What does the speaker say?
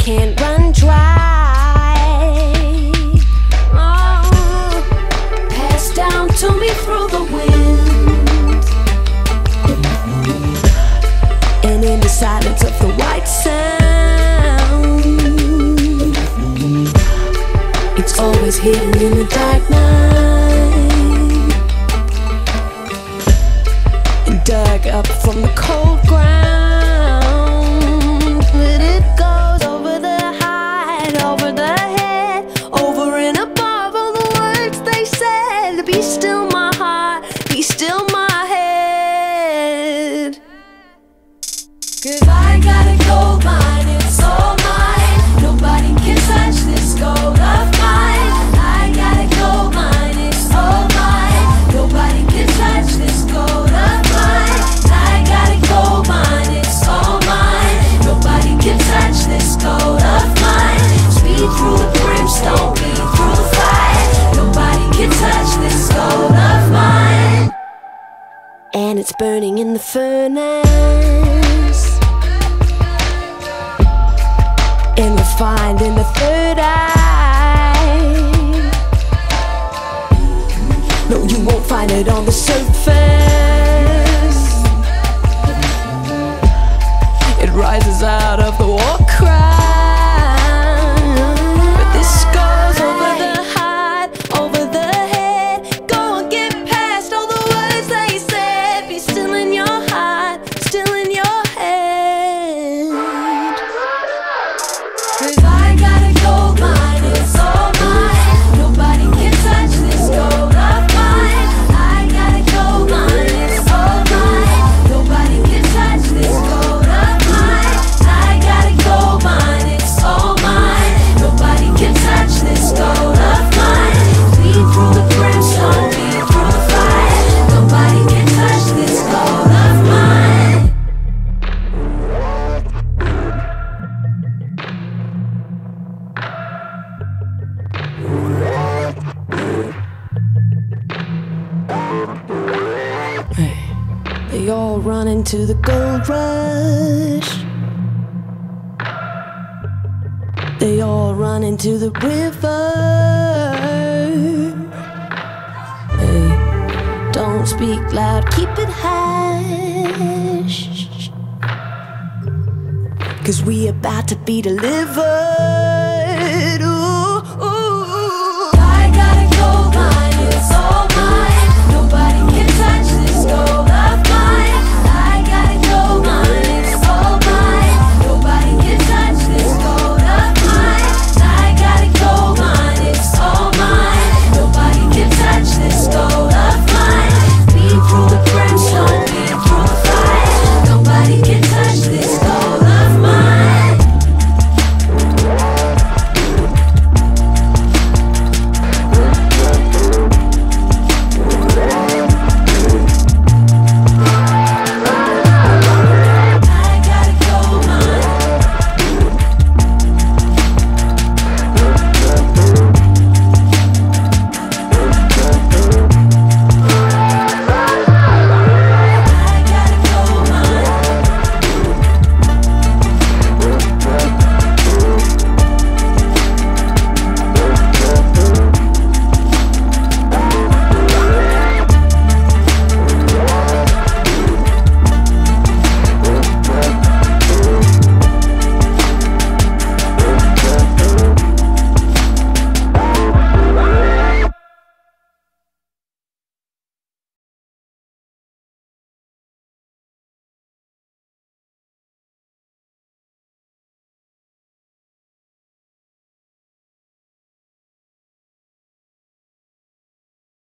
can't run dry. Oh, pass down to me through the wind, and in the silence of the white sound, it's always hidden in the dark night, and dug up from the cold ground. But it goes over the height, over the head, over and above all the words they said. Be still my heart, be still my head. 'Cause I got a gold mine, it's all mine. Nobody can touch this gold of mine. I got a gold mine, it's all mine. Nobody can touch this gold of mine. I got a gold mine, it's all mine. Nobody can touch this gold of mine. Speed through the brimstone, bleed through the fire. Nobody can touch this gold of mine. And it's burning in the furnace, and refined in the third eye. No, you won't find it on the surface. It rises out of the war cry. But this goes over the height, over the head. Go and get past all the words they said. Be still in your heart, still in your head. 'Cause I got a gold mine, it's all mine. Nobody can touch this gold of mine. I got a gold mine, it's all mine. Nobody can touch this gold of mine. I got a gold mine, it's all mine. Nobody can touch this gold of mine. Bleed through the brimstone, bleed through the fire. Nobody can touch this gold of mine. They all run into the gold rush. They all run into the river. Hey, don't speak loud, keep it hush. 'Cause we about to be delivered.